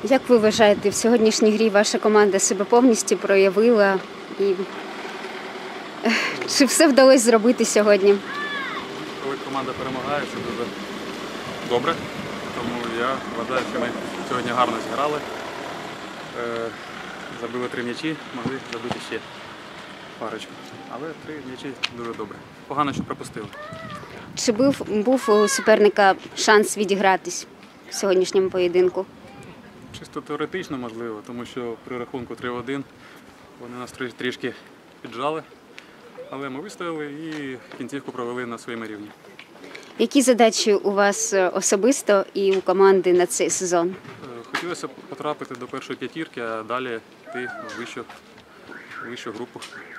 Як ви вважаєте, в сьогоднішній грі ваша команда себе повністю проявила? І чи все вдалося зробити сьогодні? Коли команда перемагає, це дуже добре. Тому я вважаю, що ми сьогодні гарно зіграли. Забили 3 м'ячі, могли забити ще парочку. Але 3 м'ячі дуже добре. Погано, що пропустили. Чи був у суперника шанс відігратись в сьогоднішньому поєдинку? Чисто теоретично можливо, тому що при рахунку 3-1 вони нас трішки піджали. Але ми вистояли і кінцівку провели на своєму рівні. Які задачі у вас особисто і у команди на цей сезон? Хотілося потрапити до першої п'ятірки, а далі йти в вищу групу.